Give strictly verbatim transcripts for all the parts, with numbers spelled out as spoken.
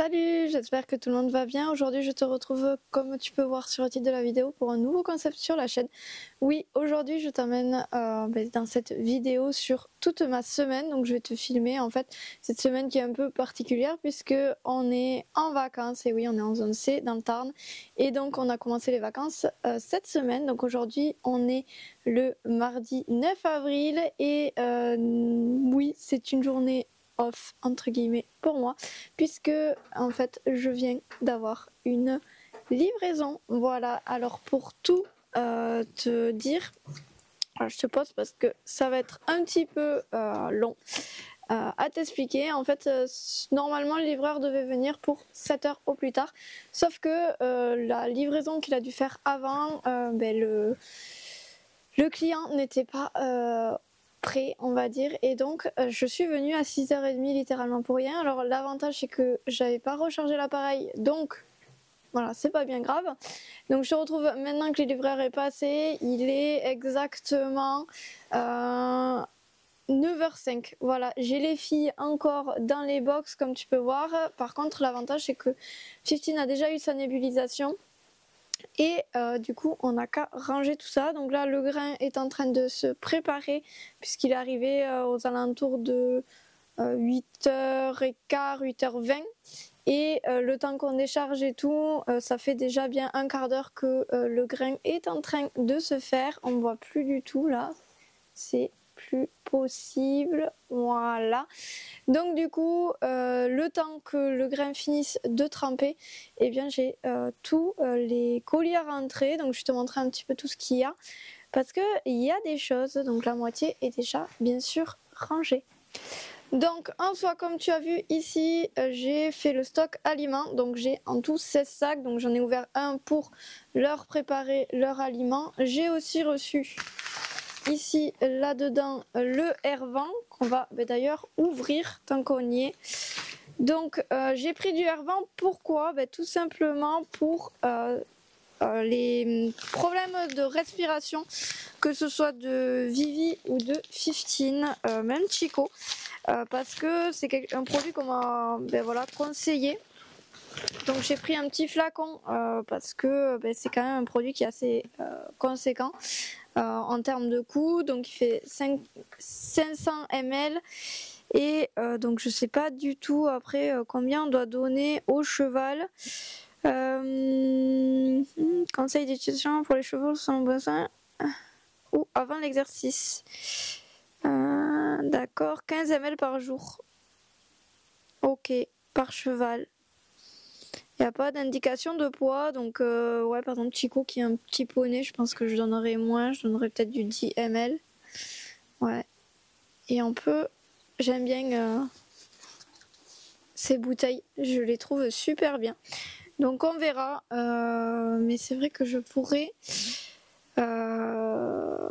Salut, j'espère que tout le monde va bien. Aujourd'hui, je te retrouve, comme tu peux voir sur le titre de la vidéo, pour un nouveau concept sur la chaîne. Oui, aujourd'hui, je t'emmène euh, ben, dans cette vidéo sur toute ma semaine. Donc, je vais te filmer, en fait, cette semaine qui est un peu particulière puisque on est en vacances. Et oui, on est en zone C, dans le Tarn. Et donc, on a commencé les vacances euh, cette semaine. Donc, aujourd'hui, on est le mardi neuf avril. Et euh, oui, c'est une journée off entre guillemets pour moi puisque en fait je viens d'avoir une livraison. Voilà, alors pour tout euh, te dire, alors je te pose parce que ça va être un petit peu euh, long euh, à t'expliquer. En fait euh, normalement le livreur devait venir pour sept heures au plus tard, sauf que euh, la livraison qu'il a dû faire avant, euh, ben, le, le client n'était pas euh, prêt, on va dire, et donc euh, je suis venue à six heures trente littéralement pour rien. Alors l'avantage c'est que j'avais pas rechargé l'appareil, donc voilà, c'est pas bien grave. Donc je te retrouve maintenant que le livreur est passé, il est exactement euh, neuf heures cinq. Voilà, j'ai les filles encore dans les box comme tu peux voir. Par contre l'avantage c'est que quinze a déjà eu sa nébulisation. Et euh, du coup on n'a qu'à ranger tout ça. Donc là le grain est en train de se préparer puisqu'il est arrivé euh, aux alentours de euh, huit heures quinze, huit heures vingt. Et euh, le temps qu'on décharge et tout, euh, ça fait déjà bien un quart d'heure que euh, le grain est en train de se faire. On ne voit plus du tout là, c'est plus possible. Voilà. Donc du coup, euh, le temps que le grain finisse de tremper, eh bien j'ai euh, tous euh, les colis à rentrer. Donc je te montrer un petit peu tout ce qu'il y a, parce que il y a des choses. Donc la moitié est déjà bien sûr rangée. Donc en soi, comme tu as vu ici, euh, j'ai fait le stock aliments. Donc j'ai en tout seize sacs. Donc j'en ai ouvert un pour leur préparer leur aliment. J'ai aussi reçu ici là-dedans le Hervant qu'on va bah, d'ailleurs ouvrir tant qu'on y est. Donc euh, j'ai pris du Hervant. Pourquoi? Bah, tout simplement pour euh, euh, les problèmes de respiration, que ce soit de Vivi ou de quinze, euh, même Chico. Euh, parce que c'est un produit qu'on m'a ben voilà, conseillé. Donc j'ai pris un petit flacon euh, parce que ben, c'est quand même un produit qui est assez euh, conséquent euh, en termes de coût. Donc il fait cinq cents millilitres et euh, donc je sais pas du tout après euh, combien on doit donner au cheval. Euh, conseil d'utilisation pour les chevaux sans besoin ou avant l'exercice. Euh, D'accord, quinze millilitres par jour. Ok, par cheval. Il n'y a pas d'indication de poids, donc euh, ouais, par exemple Chico qui est un petit poney, je pense que je donnerais moins, je donnerais peut-être du dix millilitres. Ouais. Et on peut, j'aime bien euh, ces bouteilles, je les trouve super bien. Donc on verra, euh, mais c'est vrai que je pourrais... Euh,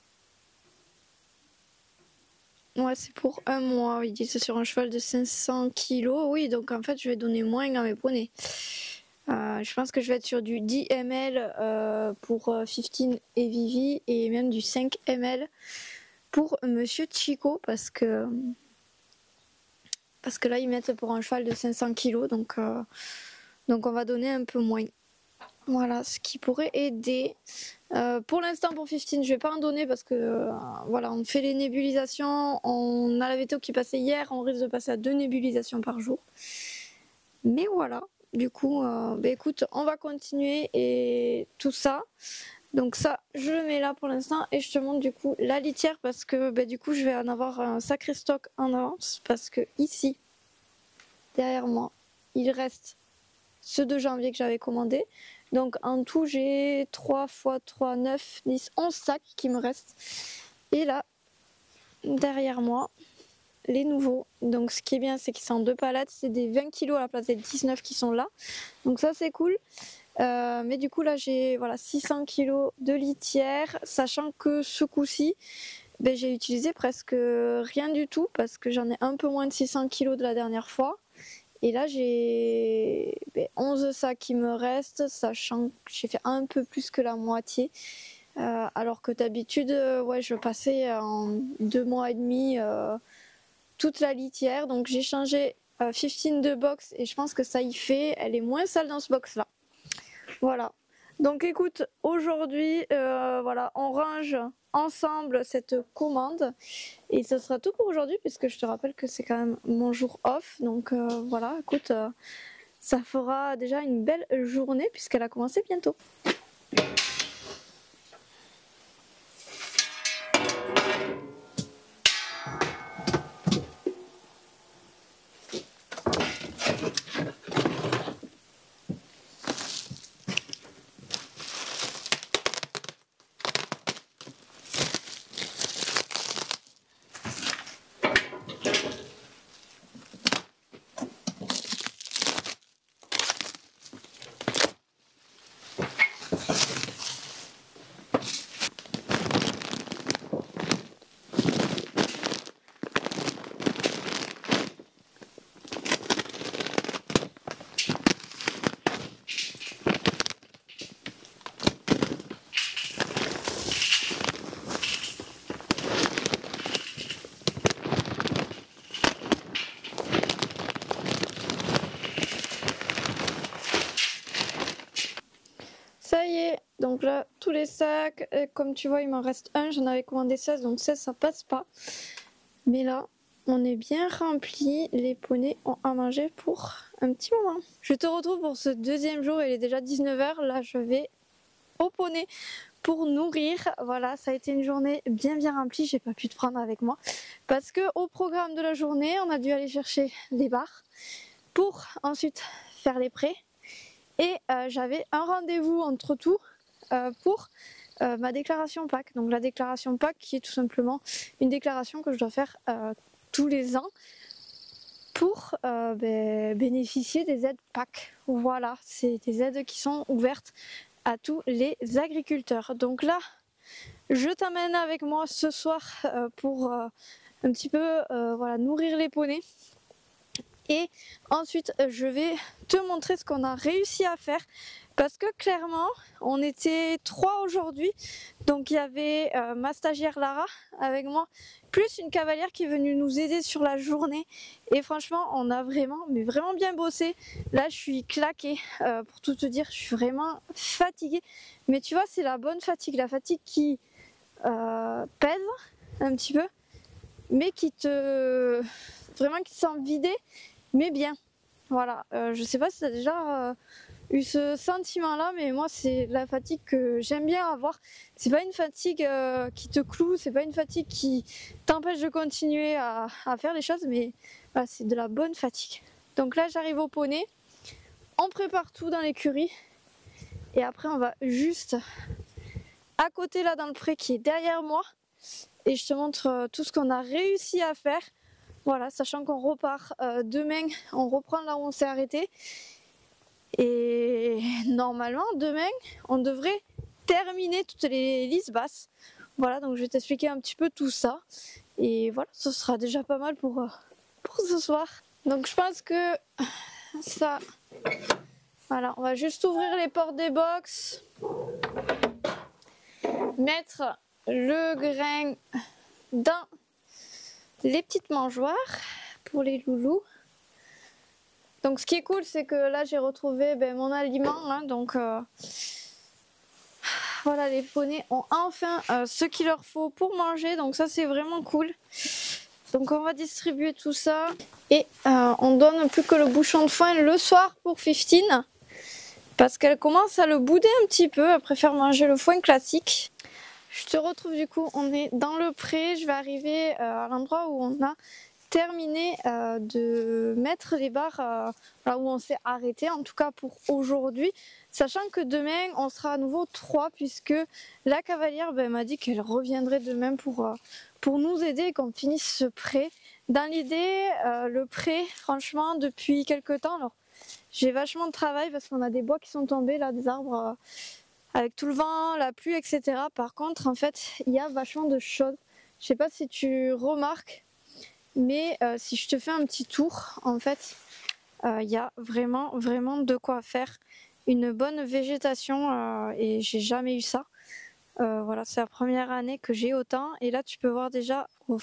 Ouais, c'est pour un mois. Ils disent c'est sur un cheval de cinq cents kilos. Oui, donc en fait, je vais donner moins à mes poneys. Euh, je pense que je vais être sur du dix millilitres euh, pour quinze et Vivi et même du cinq millilitres pour Monsieur Chico parce que parce que là ils mettent pour un cheval de cinq cents kilos, donc euh, donc on va donner un peu moins. Voilà, ce qui pourrait aider. Euh, pour l'instant, pour quinze, je vais pas en donner parce que euh, voilà, on fait les nébulisations. On a la V T O qui passait hier, on risque de passer à deux nébulisations par jour. Mais voilà, du coup, euh, bah écoute, on va continuer et tout ça. Donc ça, je le mets là pour l'instant et je te montre du coup la litière parce que bah, du coup, je vais en avoir un sacré stock en avance parce que ici, derrière moi, il reste ceux de janvier que j'avais commandé. Donc en tout j'ai trois fois trois, neuf, dix, onze sacs qui me restent. Et là, derrière moi, les nouveaux. Donc ce qui est bien c'est qu'ils sont en deux palettes, c'est des vingt kilos à la place des dix-neuf qui sont là. Donc ça c'est cool. Euh, mais du coup là j'ai voilà, six cents kilos de litière, sachant que ce coup-ci, ben, j'ai utilisé presque rien du tout parce que j'en ai un peu moins de six cents kilos de la dernière fois. Et là j'ai ben, onze sacs qui me restent, sachant que j'ai fait un peu plus que la moitié. Euh, alors que d'habitude, euh, ouais, je passais en deux mois et demi euh, toute la litière. Donc j'ai changé euh, quinze de box et je pense que ça y fait. Elle est moins sale dans ce box là. Voilà. Donc écoute, aujourd'hui, euh, voilà, on range ensemble cette commande et ce sera tout pour aujourd'hui puisque je te rappelle que c'est quand même mon jour off. Donc euh, voilà, écoute, euh, ça fera déjà une belle journée puisqu'elle a commencé bientôt. Ça y est, donc là, tous les sacs, et comme tu vois, il m'en reste un, j'en avais commandé seize, donc seize ça passe pas. Mais là, on est bien rempli, les poneys ont à manger pour un petit moment. Je te retrouve pour ce deuxième jour, il est déjà dix-neuf heures, là je vais au poney pour nourrir. Voilà, ça a été une journée bien bien remplie, j'ai pas pu te prendre avec moi. Parce que au programme de la journée, on a dû aller chercher les barres pour ensuite faire les prêts. Et euh, j'avais un rendez-vous entre tout euh, pour euh, ma déclaration P A C. Donc la déclaration P A C qui est tout simplement une déclaration que je dois faire euh, tous les ans pour euh, ben, bénéficier des aides P A C. Voilà, c'est des aides qui sont ouvertes à tous les agriculteurs. Donc là, je t'amène avec moi ce soir euh, pour euh, un petit peu euh, voilà, nourrir les poneys. Et ensuite je vais te montrer ce qu'on a réussi à faire parce que clairement on était trois aujourd'hui, donc il y avait euh, ma stagiaire Lara avec moi plus une cavalière qui est venue nous aider sur la journée et franchement on a vraiment mais vraiment bien bossé. Là je suis claquée euh, pour tout te dire, je suis vraiment fatiguée, mais tu vois c'est la bonne fatigue, la fatigue qui euh, pèse un petit peu mais qui te vraiment qui te sent vidé mais bien. Voilà, euh, je sais pas si tu as déjà euh, eu ce sentiment là, mais moi c'est la fatigue que j'aime bien avoir. C'est pas une fatigue euh, qui te cloue, c'est pas une fatigue qui t'empêche de continuer à, à faire les choses, mais voilà, c'est de la bonne fatigue. Donc là j'arrive au poney, on prépare tout dans l'écurie et après on va juste à côté là dans le pré qui est derrière moi et je te montre euh, tout ce qu'on a réussi à faire. Voilà, sachant qu'on repart euh, demain, on reprend là où on s'est arrêté. Et normalement, demain, on devrait terminer toutes les listes basses. Voilà, donc je vais t'expliquer un petit peu tout ça. Et voilà, ce sera déjà pas mal pour, euh, pour ce soir. Donc je pense que ça... Voilà, on va juste ouvrir les portes des box. Mettre le grain dans les petites mangeoires pour les loulous. Donc ce qui est cool c'est que là j'ai retrouvé ben, mon aliment hein, donc euh, voilà, les poneys ont enfin euh, ce qu'il leur faut pour manger, donc ça c'est vraiment cool. Donc on va distribuer tout ça et euh, on donne plus que le bouchon de foin le soir pour quinze parce qu'elle commence à le bouder un petit peu, elle préfère manger le foin classique. Je te retrouve du coup, on est dans le pré, je vais arriver euh, à l'endroit où on a terminé euh, de mettre les barres euh, là où on s'est arrêté, en tout cas pour aujourd'hui, sachant que demain on sera à nouveau trois puisque la cavalière ben, m'a dit qu'elle reviendrait demain pour, euh, pour nous aider et qu'on finisse ce pré. Dans l'idée, euh, le pré, franchement, depuis quelques temps, alors j'ai vachement de travail parce qu'on a des bois qui sont tombés, là, des arbres euh, avec tout le vent, la pluie, et cetera. Par contre, en fait, il y a vachement de choses. Je sais pas si tu remarques, mais euh, si je te fais un petit tour, en fait, il euh, y a vraiment, vraiment de quoi faire. Une bonne végétation euh, et j'ai jamais eu ça. Euh, voilà, c'est la première année que j'ai autant. Et là, tu peux voir déjà au fond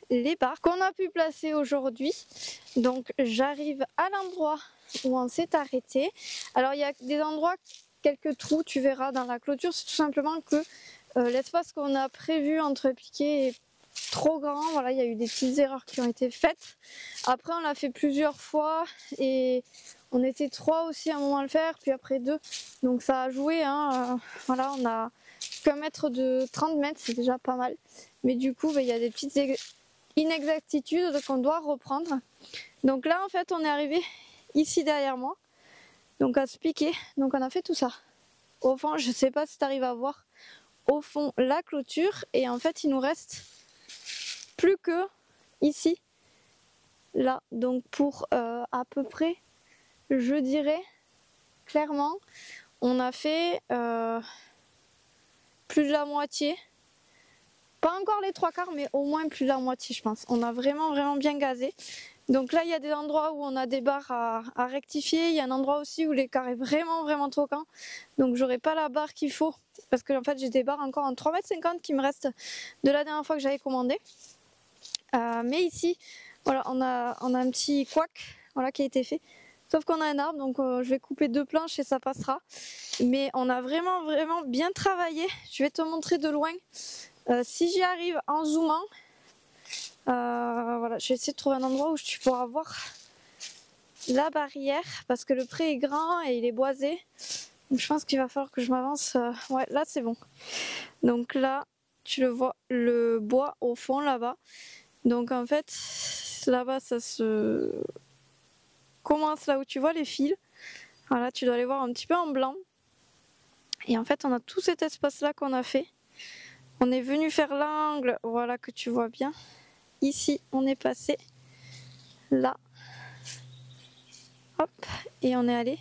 les barres qu'on a pu placer aujourd'hui. Donc j'arrive à l'endroit où on s'est arrêté. Alors il y a des endroits, quelques trous, tu verras dans la clôture, c'est tout simplement que euh, l'espace qu'on a prévu entre piquets est trop grand. Voilà, il y a eu des petites erreurs qui ont été faites. Après on l'a fait plusieurs fois et on était trois aussi à un moment à le faire, puis après deux. Donc ça a joué, hein. Euh, voilà, on a qu'un mètre de trente mètres, c'est déjà pas mal. Mais du coup, bah, il y a des petites inexactitudes qu'on doit reprendre. Donc là, en fait, on est arrivé ici derrière moi. Donc à se piquer. Donc on a fait tout ça. Au fond, je sais pas si tu arrives à voir au fond la clôture. Et en fait, il nous reste plus que ici, là. Donc pour euh, à peu près, je dirais clairement, on a fait euh, plus de la moitié. Pas encore les trois quarts, mais au moins plus de la moitié, je pense. On a vraiment, vraiment bien gazé. Donc là, il y a des endroits où on a des barres à, à rectifier. Il y a un endroit aussi où l'écart est vraiment, vraiment trop grand. Donc j'aurai pas la barre qu'il faut. Parce que en fait, j'ai des barres encore en trois mètres cinquante qui me restent de la dernière fois que j'avais commandé. Euh, mais ici, voilà, on a, on a un petit couac, voilà, qui a été fait. Sauf qu'on a un arbre, donc euh, je vais couper deux planches et ça passera. Mais on a vraiment, vraiment bien travaillé. Je vais te montrer de loin. Euh, si j'y arrive en zoomant, euh, voilà, je vais essayer de trouver un endroit où tu pourras voir la barrière parce que le pré est grand et il est boisé. Donc je pense qu'il va falloir que je m'avance. Euh, ouais, là c'est bon. Donc là, tu le vois, le bois au fond là-bas. Donc en fait, là-bas ça se commence là où tu vois les fils. Voilà, tu dois les voir un petit peu en blanc. Et en fait, on a tout cet espace-là qu'on a fait. On est venu faire l'angle, voilà que tu vois bien. Ici, on est passé là. Hop, et on est allé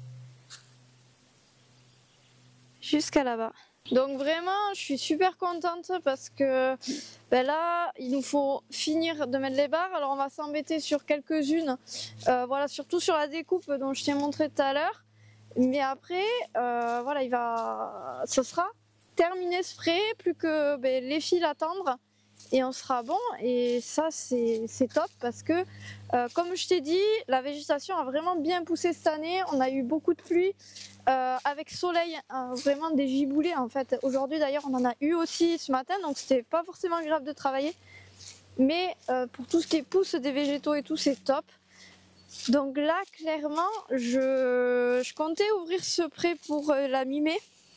jusqu'à là-bas. Donc vraiment, je suis super contente parce que ben là, il nous faut finir de mettre les barres. Alors on va s'embêter sur quelques-unes, euh, voilà, surtout sur la découpe dont je t'ai montré tout à l'heure. Mais après, euh, voilà, il va, ce sera terminé ce pré, plus que ben, les fils à tendre et on sera bon. Et ça c'est top parce que euh, comme je t'ai dit, la végétation a vraiment bien poussé cette année. On a eu beaucoup de pluie euh, avec soleil, euh, vraiment des giboulées en fait. Aujourd'hui d'ailleurs on en a eu aussi ce matin, donc c'était pas forcément agréable de travailler, mais euh, pour tout ce qui est pousse des végétaux et tout, c'est top. Donc là clairement je, je comptais ouvrir ce pré pour euh, la mi-mai.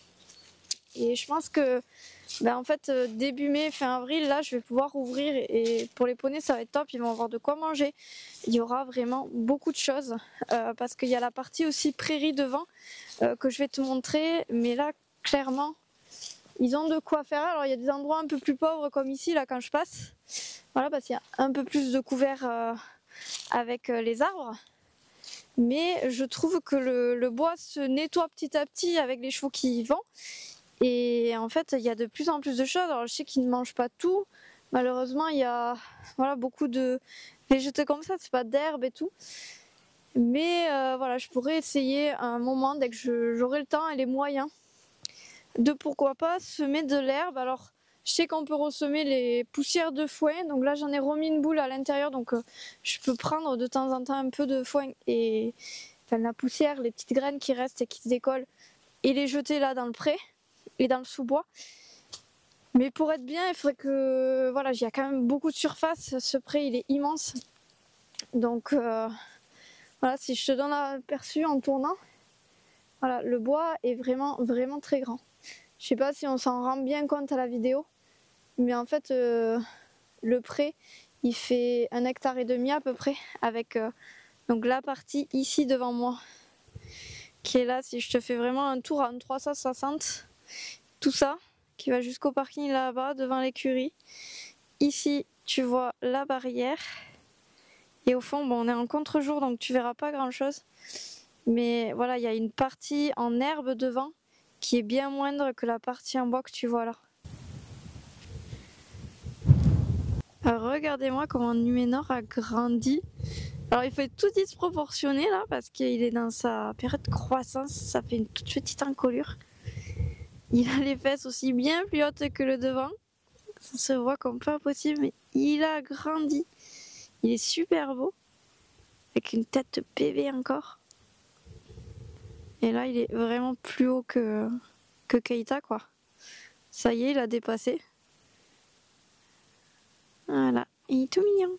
Et je pense que ben en fait début mai, fin avril, là je vais pouvoir ouvrir et pour les poneys ça va être top, ils vont avoir de quoi manger. Il y aura vraiment beaucoup de choses euh, parce qu'il y a la partie aussi prairie devant euh, que je vais te montrer. Mais là clairement ils ont de quoi faire. Alors il y a des endroits un peu plus pauvres comme ici là quand je passe. Voilà, parce qu'il y a un peu plus de couvert euh, avec euh, les arbres. Mais je trouve que le, le bois se nettoie petit à petit avec les chevaux qui y vont. Et en fait, il y a de plus en plus de choses. Alors, je sais qu'ils ne mangent pas tout. Malheureusement, il y a voilà, beaucoup de végétaux comme ça, c'est pas d'herbe et tout. Mais euh, voilà, je pourrais essayer à un moment, dès que j'aurai le temps et les moyens, de pourquoi pas semer de l'herbe. Alors, je sais qu'on peut ressemer les poussières de foin. Donc là, j'en ai remis une boule à l'intérieur. Donc, euh, je peux prendre de temps en temps un peu de foin et enfin, la poussière, les petites graines qui restent et qui se décollent, et les jeter là dans le pré et dans le sous-bois. Mais pour être bien, il faudrait que voilà, il y a quand même beaucoup de surface. Ce pré il est immense, donc euh, voilà, si je te donne l'aperçu en tournant, voilà, le bois est vraiment vraiment très grand. Je sais pas si on s'en rend bien compte à la vidéo, mais en fait euh, le pré il fait un hectare et demi à peu près, avec euh, donc la partie ici devant moi qui est là. Si je te fais vraiment un tour en trois cent soixante, tout ça qui va jusqu'au parking là-bas devant l'écurie. Ici tu vois la barrière et au fond bon, on est en contre-jour donc tu verras pas grand chose, mais voilà, il y a une partie en herbe devant qui est bien moindre que la partie en bois que tu vois là. Regardez-moi comment Numénor a grandi. Alors il faut être tout disproportionné là parce qu'il est dans sa période de croissance, ça fait une toute petite encolure. Il a les fesses aussi bien plus hautes que le devant. Ça se voit comme pas possible, mais il a grandi. Il est super beau. Avec une tête de bébé encore. Et là, il est vraiment plus haut que, que Keita, quoi. Ça y est, il a dépassé. Voilà, il est tout mignon.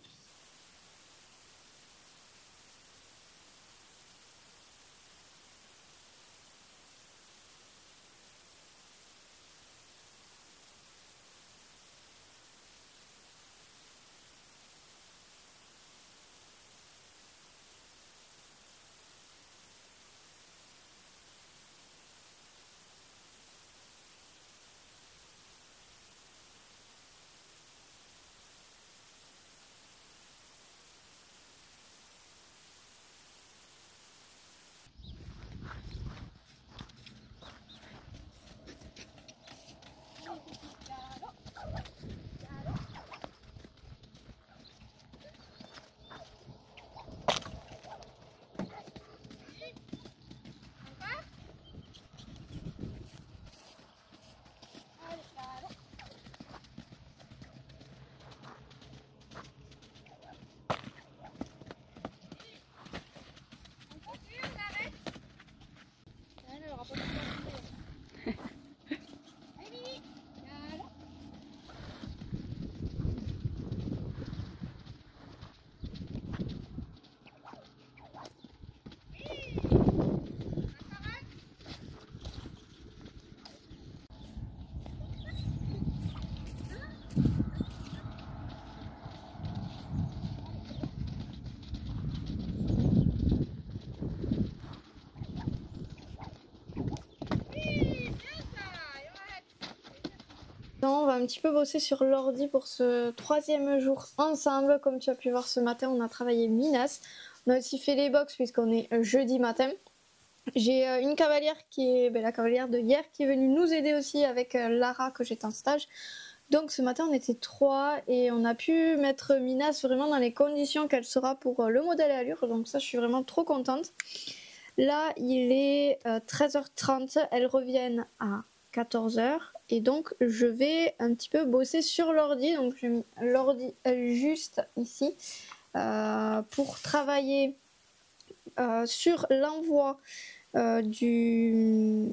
On va un petit peu bosser sur l'ordi pour ce troisième jour ensemble. Comme tu as pu voir ce matin, on a travaillé Minas. On a aussi fait les box puisqu'on est jeudi matin. J'ai une cavalière qui est ben, la cavalière de hier qui est venue nous aider aussi avec Lara que j'étais en stage. Donc ce matin on était trois et on a pu mettre Minas vraiment dans les conditions qu'elle sera pour le modèle et allure. Donc ça je suis vraiment trop contente. Là il est treize heures trente, elles reviennent à quatorze heures et donc je vais un petit peu bosser sur l'ordi. Donc j'ai mis l'ordi juste ici euh, pour travailler euh, sur l'envoi euh, du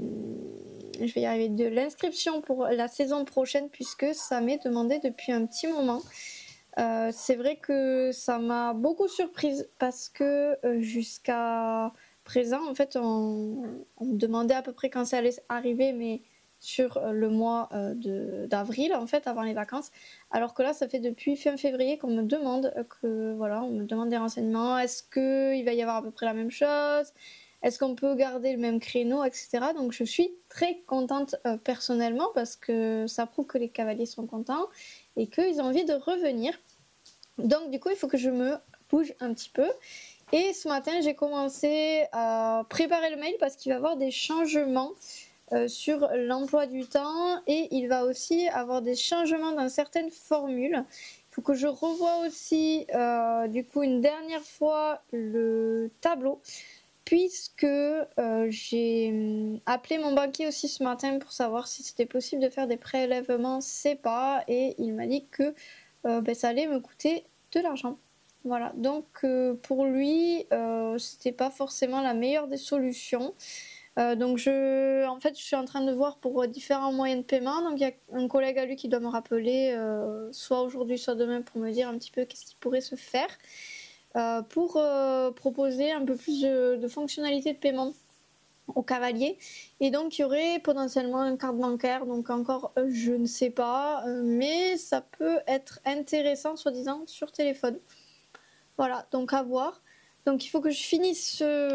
je vais y arriver de l'inscription pour la saison prochaine puisque ça m'est demandé depuis un petit moment. Euh, c'est vrai que ça m'a beaucoup surprise parce que euh, jusqu'à présent en fait on, on me demandait à peu près quand ça allait arriver, mais sur le mois euh, d'avril en fait avant les vacances, alors que là ça fait depuis fin février qu'on me demande que voilà on me demande des renseignements. Est-ce que il va y avoir à peu près la même chose, est-ce qu'on peut garder le même créneau, etc. Donc je suis très contente euh, personnellement parce que ça prouve que les cavaliers sont contents et qu'ils ont envie de revenir. Donc du coup il faut que je me bouge un petit peu. Et ce matin j'ai commencé à préparer le mail parce qu'il va y avoir des changements euh, sur l'emploi du temps et il va aussi avoir des changements dans certaines formules. Il faut que je revoie aussi euh, du coup une dernière fois le tableau puisque euh, j'ai appelé mon banquier aussi ce matin pour savoir si c'était possible de faire des prélèvements C E P A et il m'a dit que euh, ben, ça allait me coûter de l'argent. Voilà, donc euh, pour lui, euh, c'était pas forcément la meilleure des solutions. Euh, donc je, en fait, je suis en train de voir pour différents moyens de paiement. Donc il y a un collègue à lui qui doit me rappeler, euh, soit aujourd'hui, soit demain, pour me dire un petit peu qu'est-ce qui pourrait se faire euh, pour euh, proposer un peu plus de, de fonctionnalités de paiement au cavalier. Et donc il y aurait potentiellement une carte bancaire. Donc encore, euh, je ne sais pas, euh, mais ça peut être intéressant, soi-disant, sur téléphone. Voilà, donc à voir. Donc il faut que je finisse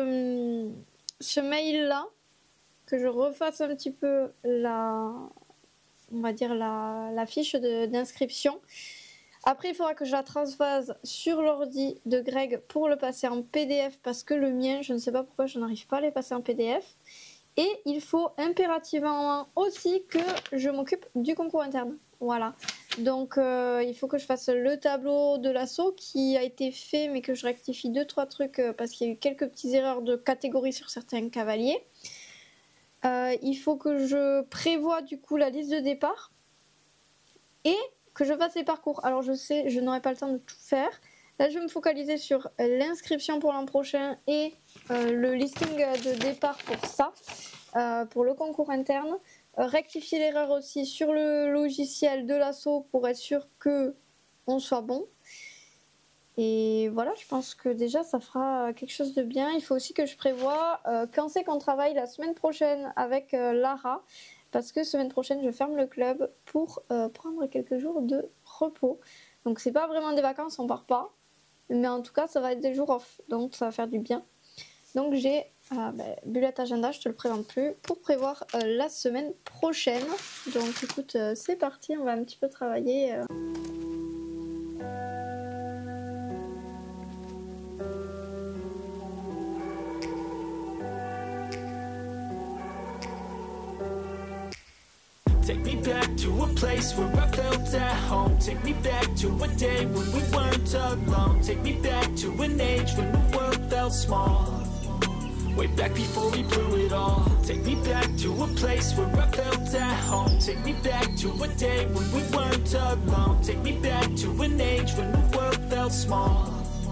ce, ce mail là, que je refasse un petit peu la, on va dire la, la fiche d'inscription. Après il faudra que je la transfase sur l'ordi de Greg pour le passer en P D F parce que le mien, je ne sais pas pourquoi je n'arrive pas à les passer en P D F. Et il faut impérativement aussi que je m'occupe du concours interne. Voilà. Donc euh, il faut que je fasse le tableau de l'assaut qui a été fait mais que je rectifie deux trois trucs euh, parce qu'il y a eu quelques petites erreurs de catégorie sur certains cavaliers. Euh, il faut que je prévoie du coup la liste de départ et que je fasse les parcours. Alors je sais, je n'aurai pas le temps de tout faire. Là, je vais me focaliser sur l'inscription pour l'an prochain et euh, le listing de départ pour ça, euh, pour le concours interne. Euh, rectifier l'erreur aussi sur le logiciel de l'assaut pour être sûr que on soit bon. Et voilà, je pense que déjà, ça fera quelque chose de bien. Il faut aussi que je prévoie euh, quand c'est qu'on travaille la semaine prochaine avec euh, Lara. Parce que semaine prochaine, je ferme le club pour euh, prendre quelques jours de repos. Donc, c'est pas vraiment des vacances, on part pas. Mais en tout cas, ça va être des jours off. Donc, ça va faire du bien. Donc, j'ai euh, bah, bullet agenda, je te le présente plus, pour prévoir euh, la semaine prochaine. Donc, écoute, euh, c'est parti. On va un petit peu travailler. Euh... Take me back to a place where I felt at home. Take me back to a day when we weren't alone. Take me back to an age when the world felt small. Way back before we blew it all. Take me back to a place where I felt at home. Take me back to a day when we weren't alone. Take me back to an age when the world felt small.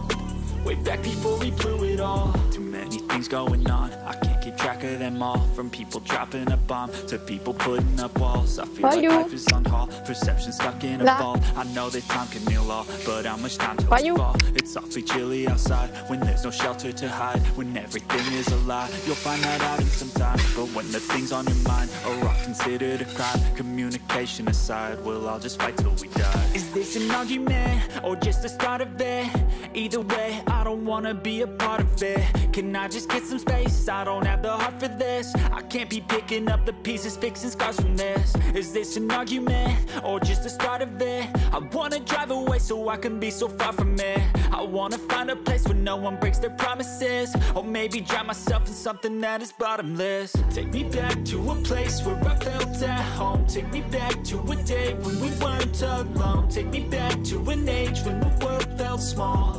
Way back before we blew it all. Too many things going on, I can't keep track of them all. From people dropping a bomb to people putting up walls. I feel like life is on hold, perception stuck in a vault. I know that time can heal all, but how much time till we fall? It's awfully chilly outside, when there's no shelter to hide. When everything is a lie, you'll find that out in some time. But when the things on your mind are all considered a crime, communication aside, we'll all just fight till we die. Is this an argument, or just the start of it? Either way, I don't wanna be a part of it. Can I just get some space? I don't have the heart for this. I can't be picking up the pieces, fixing scars from this. Is this an argument, or just the start of it? I wanna drive away so I can be so far from it. I wanna find a place where no one breaks their promises. Or maybe drown myself in something that is bottomless. Take me back to a place where I felt at home. Take me back to a day when we weren't alone. Take me back to an age when the world felt small.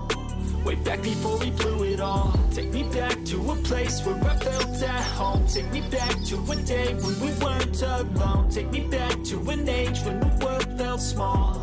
Way back before we blew it all. Take me back to a place where I felt at home. Take me back to a day when we weren't alone. Take me back to an age when the world felt small.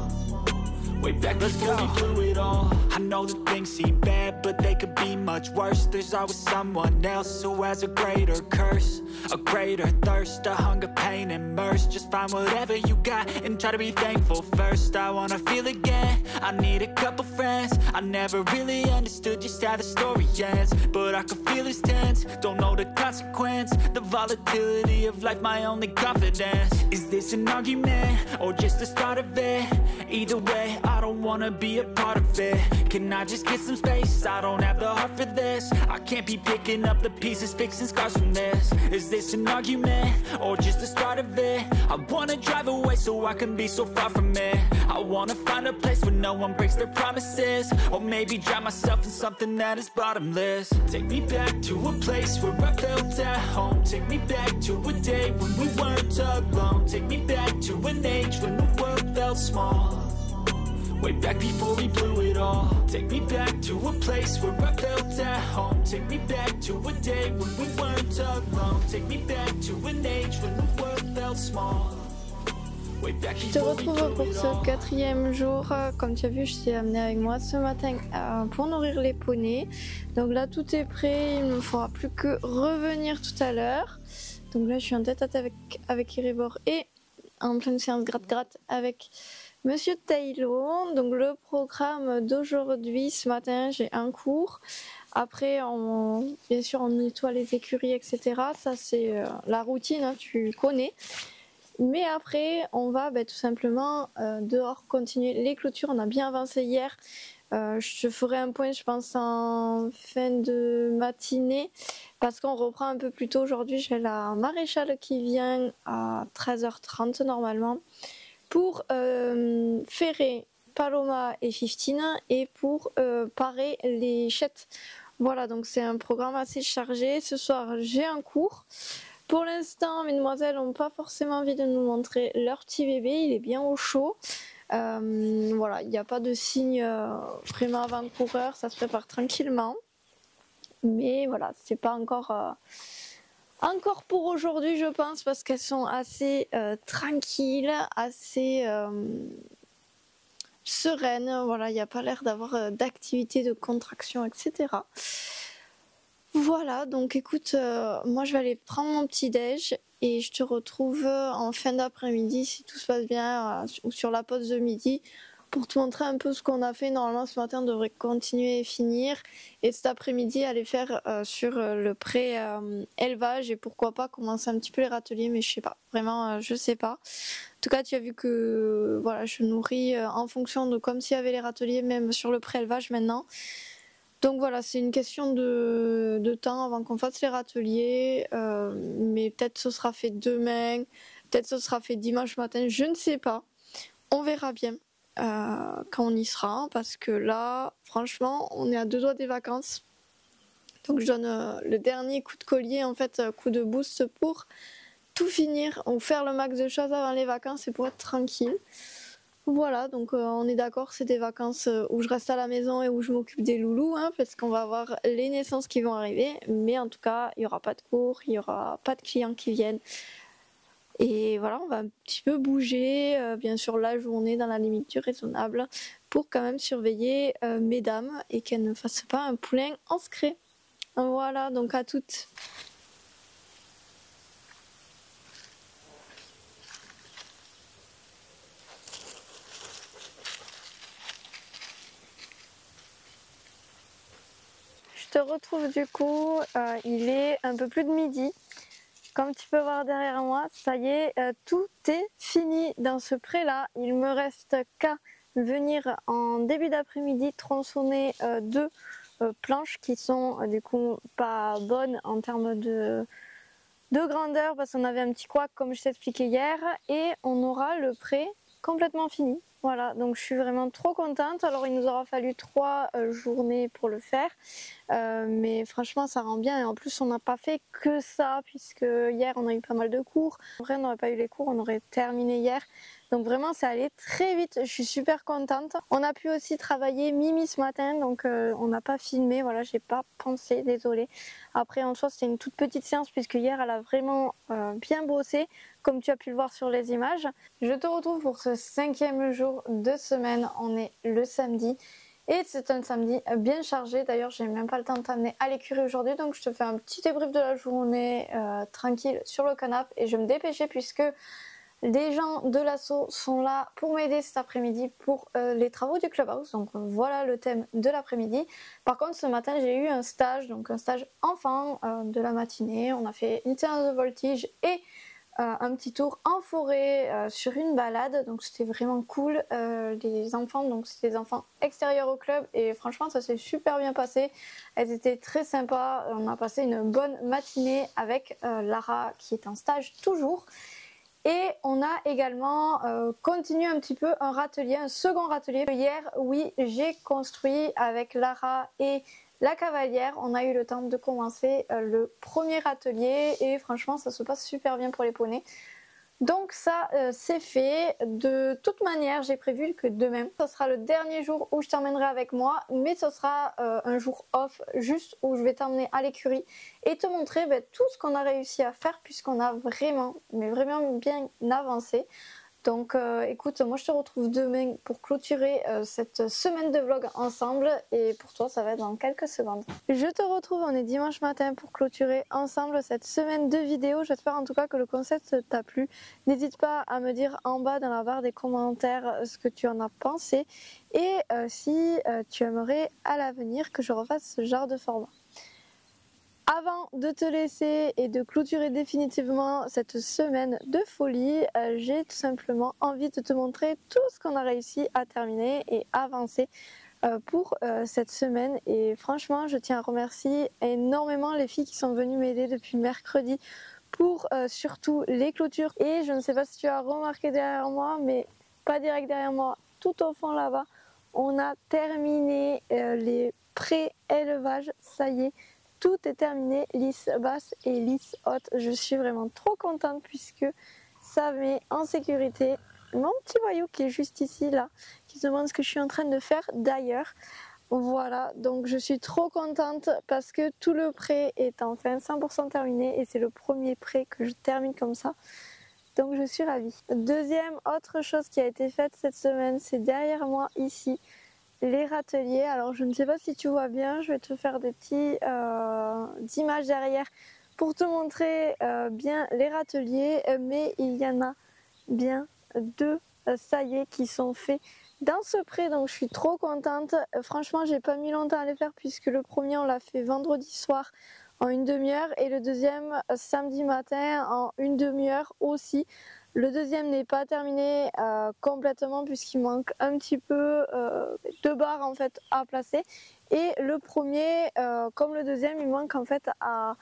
Way back before we blew it all. I know that things seem bad, but they could be much worse. There's always someone else who has a greater curse, a greater thirst, a hunger, pain, and mercy. Just find whatever you got and try to be thankful first. I wanna feel again, I need a couple friends. I never really understood just how the story ends, but I can feel it's tense, don't know the consequence. The volatility of life, my only confidence. Is this an argument, or just the start of it? Either way, I don't wanna be a part of it. Can I just get some space? I don't have the heart for this. I can't be picking up the pieces, fixing scars from this. Is this an argument, or just the start of it? I wanna drive away so I can be so far from it. I wanna find a place where no one breaks their promises. Or maybe drown myself in something that is bottomless. Take me back to a place where I felt at home. Take me back to a day when we weren't alone. Take me back to an age when the world felt small. Way back before we blew it all. Take me back to a place where I felt at home. Take me back to a day when we weren't alone. Take me back to an age when the world felt small. Je te retrouve pour ce quatrième jour. Comme tu as vu, je t'ai amené avec moi ce matin euh, pour nourrir les poneys. Donc là, tout est prêt. Il ne me faudra plus que revenir tout à l'heure. Donc là, je suis en tête à tête avec, avec Erebor et en pleine séance gratte-gratte avec Monsieur Taylor. Donc le programme d'aujourd'hui, ce matin, j'ai un cours. Après, on, bien sûr, on nettoie les écuries, et cetera. Ça, c'est euh, la routine, hein, tu connais. Mais après, on va bah, tout simplement euh, dehors continuer les clôtures. On a bien avancé hier. Euh, je ferai un point, je pense, en fin de matinée. Parce qu'on reprend un peu plus tôt. Aujourd'hui, j'ai la maréchale qui vient à treize heures trente normalement. Pour euh, ferrer Paloma et Fifteen et pour euh, parer les chètes. Voilà, donc c'est un programme assez chargé. Ce soir, j'ai un cours. Pour l'instant, mesdemoiselles n'ont pas forcément envie de nous montrer leur petit bébé. Il est bien au chaud. Euh, voilà, il n'y a pas de signe euh, vraiment avant-coureur. Ça se prépare tranquillement. Mais voilà, c'est pas encore... Euh, encore pour aujourd'hui je pense, parce qu'elles sont assez euh, tranquilles, assez euh, sereines, voilà, il n'y a pas l'air d'avoir euh, d'activité, de contraction, et cetera. Voilà, donc écoute, euh, moi je vais aller prendre mon petit déj et je te retrouve en fin d'après-midi si tout se passe bien, euh, ou sur la pause de midi, pour te montrer un peu ce qu'on a fait. Normalement ce matin on devrait continuer et finir, et cet après-midi aller faire euh, sur le pré euh, élevage, et pourquoi pas commencer un petit peu les râteliers, mais je sais pas, vraiment euh, je sais pas. En tout cas tu as vu que voilà, je nourris euh, en fonction de comme s'il y avait les râteliers, même sur le pré élevage maintenant. Donc voilà, c'est une question de, de temps avant qu'on fasse les râteliers, euh, mais peut-être ce sera fait demain, peut-être ce sera fait dimanche matin, je ne sais pas. On verra bien euh, quand on y sera, parce que là, franchement, on est à deux doigts des vacances. Donc je donne euh, le dernier coup de collier, en fait, coup de boost pour tout finir, ou faire le max de choses avant les vacances et pour être tranquille. Voilà, donc euh, on est d'accord, c'est des vacances où je reste à la maison et où je m'occupe des loulous, hein, parce qu'on va avoir les naissances qui vont arriver, mais en tout cas, il n'y aura pas de cours, il n'y aura pas de clients qui viennent. Et voilà, on va un petit peu bouger, euh, bien sûr la journée dans la limite du raisonnable, pour quand même surveiller euh, mesdames et qu'elles ne fassent pas un poulain en secret. Voilà, donc à toutes. Je te retrouve du coup, euh, il est un peu plus de midi. Comme tu peux voir derrière moi, ça y est, euh, tout est fini dans ce pré là. Il me reste qu'à venir en début d'après-midi tronçonner euh, deux euh, planches qui sont euh, du coup pas bonnes en termes de, de grandeur, parce qu'on avait un petit couac comme je t'expliquais hier, et on aura le pré complètement fini. Voilà, donc je suis vraiment trop contente. Alors il nous aura fallu trois euh, journées pour le faire, euh, mais franchement ça rend bien, et en plus on n'a pas fait que ça, puisque hier on a eu pas mal de cours. En vrai on n'aurait pas eu les cours, on aurait terminé hier. Donc vraiment ça allait très vite, je suis super contente. On a pu aussi travailler Mimi ce matin, donc euh, on n'a pas filmé, voilà, j'ai pas pensé, désolée. Après en soi c'était une toute petite séance, puisque hier elle a vraiment euh, bien bossé, comme tu as pu le voir sur les images. Je te retrouve pour ce cinquième jour de semaine, on est le samedi. Et c'est un samedi bien chargé, d'ailleurs j'ai même pas le temps de t'amener à l'écurie aujourd'hui, donc je te fais un petit débrief de la journée euh, tranquille sur le canapé, et je vais me dépêcher puisque les gens de l'asso sont là pour m'aider cet après-midi pour euh, les travaux du clubhouse. Donc voilà le thème de l'après-midi. Par contre ce matin j'ai eu un stage, donc un stage enfant euh, de la matinée. On a fait une séance de voltige et euh, un petit tour en forêt euh, sur une balade. Donc c'était vraiment cool. Euh, les enfants, donc c'était des enfants extérieurs au club, et franchement ça s'est super bien passé. Elles étaient très sympas. On a passé une bonne matinée avec euh, Lara qui est en stage toujours. Et on a également euh, continué un petit peu un râtelier, un second râtelier. Hier, oui, j'ai construit avec Lara et la cavalière. On a eu le temps de commencer euh, le premier râtelier, et franchement ça se passe super bien pour les poneys. Donc ça euh, c'est fait. De toute manière j'ai prévu que demain ce sera le dernier jour où je t'emmènerai avec moi, mais ce sera euh, un jour off, juste où je vais t'emmener à l'écurie et te montrer ben, tout ce qu'on a réussi à faire, puisqu'on a vraiment, mais vraiment bien avancé. Donc euh, écoute, moi je te retrouve demain pour clôturer euh, cette semaine de vlog ensemble, et pour toi ça va être dans quelques secondes. Je te retrouve, on est dimanche matin, pour clôturer ensemble cette semaine de vidéos. J'espère en tout cas que le concept t'a plu. N'hésite pas à me dire en bas dans la barre des commentaires ce que tu en as pensé, et euh, si euh, tu aimerais à l'avenir que je refasse ce genre de format. Avant de te laisser et de clôturer définitivement cette semaine de folie, euh, j'ai tout simplement envie de te montrer tout ce qu'on a réussi à terminer et avancer euh, pour euh, cette semaine. Et franchement, je tiens à remercier énormément les filles qui sont venues m'aider depuis mercredi pour euh, surtout les clôtures. Et je ne sais pas si tu as remarqué derrière moi, mais pas direct derrière moi, tout au fond là-bas, on a terminé euh, les pré-élevages, ça y est. Tout est terminé, lisse basse et lisse haute. Je suis vraiment trop contente, puisque ça met en sécurité mon petit voyou qui est juste ici, là, qui se demande ce que je suis en train de faire. D'ailleurs, Voilà, donc je suis trop contente parce que tout le prêt est enfin cent pour cent terminé et c'est le premier prêt que je termine comme ça. Donc je suis ravie. Deuxième autre chose qui a été faite cette semaine, c'est derrière moi ici, les râteliers. Alors je ne sais pas si tu vois bien, je vais te faire des petits euh, images derrière pour te montrer euh, bien les râteliers, mais il y en a bien deux, ça y est, qui sont faits dans ce prêt, donc je suis trop contente. Franchement, j'ai pas mis longtemps à les faire puisque le premier on l'a fait vendredi soir en une demi-heure et le deuxième samedi matin en une demi-heure aussi. Le deuxième n'est pas terminé euh, complètement puisqu'il manque un petit peu euh, de barres en fait à placer, et le premier euh, comme le deuxième il manque en fait à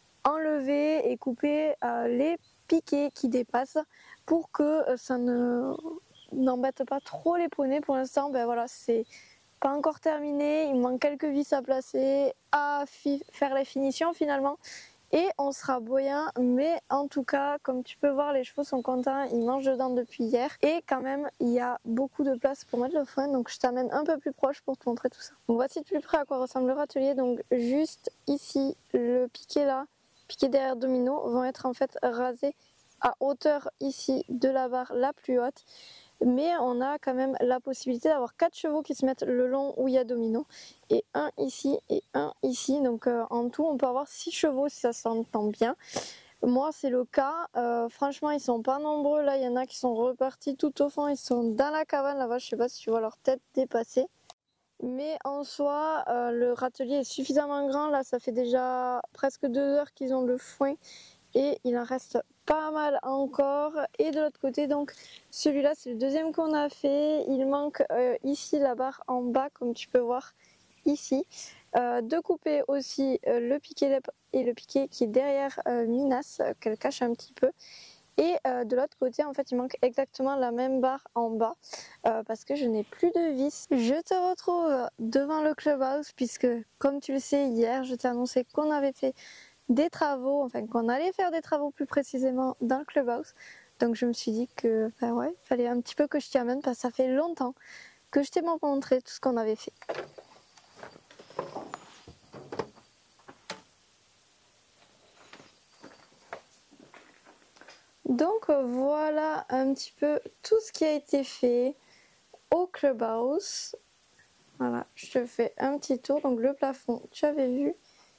enlever et couper euh, les piquets qui dépassent pour que ça ne n'embête pas trop les poneys. Pour l'instant, ben voilà, c'est pas encore terminé, il manque quelques vis à placer, à faire les finitions finalement, et on sera boyant. Mais en tout cas, comme tu peux voir, les chevaux sont contents, ils mangent dedans depuis hier, et quand même il y a beaucoup de place pour mettre le frein, donc je t'amène un peu plus proche pour te montrer tout ça. Donc voici de plus près à quoi ressemble le râtelier. Donc juste ici, le piquet là, piquet derrière domino, vont être en fait rasés à hauteur ici de la barre la plus haute. Mais on a quand même la possibilité d'avoir quatre chevaux qui se mettent le long où il y a domino, et un ici et un ici, donc euh, en tout on peut avoir six chevaux si ça s'entend bien. Moi c'est le cas, euh, franchement ils sont pas nombreux, là il y en a qui sont repartis tout au fond, ils sont dans la cabane là-bas, je sais pas si tu vois leur tête dépasser. Mais en soi, euh, le râtelier est suffisamment grand, là ça fait déjà presque deux heures qu'ils ont le foin et il en reste pas mal encore. Et de l'autre côté, donc celui-là c'est le deuxième qu'on a fait, il manque euh, ici la barre en bas comme tu peux voir ici, euh, de couper aussi euh, le piquet et le piquet qui est derrière euh, Minas, euh, qu'elle cache un petit peu. Et euh, de l'autre côté en fait il manque exactement la même barre en bas euh, parce que je n'ai plus de vis. Je te retrouve devant le clubhouse puisque comme tu le sais, hier je t'ai annoncé qu'on avait fait des travaux, enfin qu'on allait faire des travaux plus précisément dans le clubhouse. Donc je me suis dit que ben ouais, il fallait un petit peu que je t'y amène parce que ça fait longtemps que je t'ai montré tout ce qu'on avait fait. Donc voilà un petit peu tout ce qui a été fait au clubhouse. Voilà, je te fais un petit tour. Donc le plafond, tu avais vu.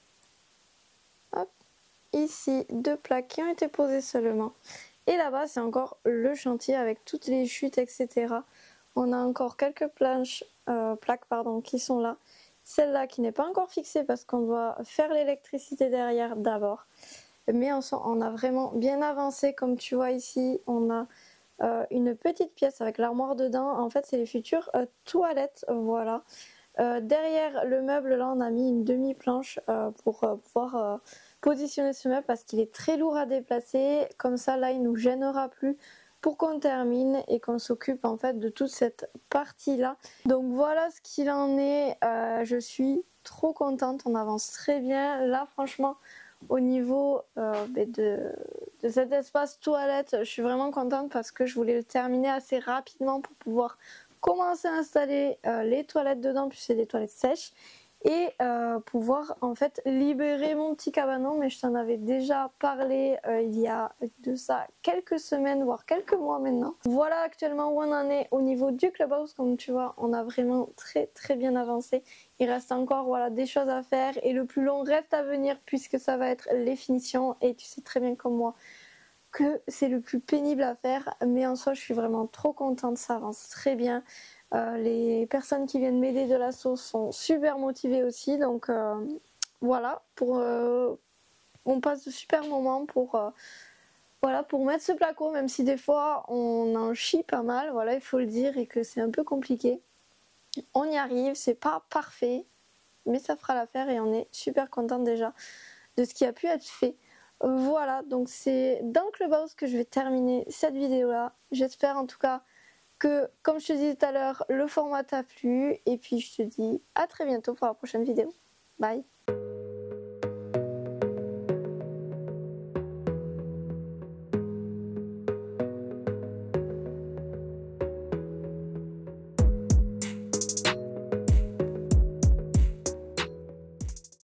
Hop. Ici, deux plaques qui ont été posées seulement. Et là-bas, c'est encore le chantier avec toutes les chutes, et cetera. On a encore quelques planches, euh, plaques pardon, qui sont là. Celle-là qui n'est pas encore fixée parce qu'on doit faire l'électricité derrière d'abord. Mais on, on a vraiment bien avancé. Comme tu vois ici, on a euh, une petite pièce avec l'armoire dedans. En fait, c'est les futures euh, toilettes. Voilà. Euh, derrière le meuble, là, on a mis une demi-planche euh, pour euh, pouvoir euh, positionner ce meuble parce qu'il est très lourd à déplacer. Comme ça, là, il nous gênera plus pour qu'on termine et qu'on s'occupe en fait de toute cette partie-là. Donc voilà ce qu'il en est. Euh, je suis trop contente. On avance très bien. Là, franchement, au niveau euh, de, de cet espace toilette, je suis vraiment contente parce que je voulais le terminer assez rapidement pour pouvoir commencer à installer euh, les toilettes dedans, puis c'est des toilettes sèches, et euh, pouvoir en fait libérer mon petit cabanon. Mais je t'en avais déjà parlé euh, il y a de ça quelques semaines, voire quelques mois maintenant. Voilà actuellement où on en est au niveau du clubhouse. Comme tu vois, on a vraiment très très bien avancé. Il reste encore voilà, des choses à faire et le plus long reste à venir puisque ça va être les finitions, et tu sais très bien comme moi que c'est le plus pénible à faire, mais en soi je suis vraiment trop contente, ça avance très bien. Euh, les personnes qui viennent m'aider de l'assaut sont super motivées aussi, donc euh, voilà, pour, euh, on passe de super moments pour, euh, voilà, pour mettre ce placo, même si des fois on en chie pas mal, voilà, il faut le dire, et que c'est un peu compliqué. On y arrive, c'est pas parfait, mais ça fera l'affaire et on est super contente déjà de ce qui a pu être fait. Voilà, donc c'est dans le clubhouse que je vais terminer cette vidéo là. J'espère en tout cas que, comme je te disais tout à l'heure, le format t'a plu, et puis je te dis à très bientôt pour la prochaine vidéo. Bye.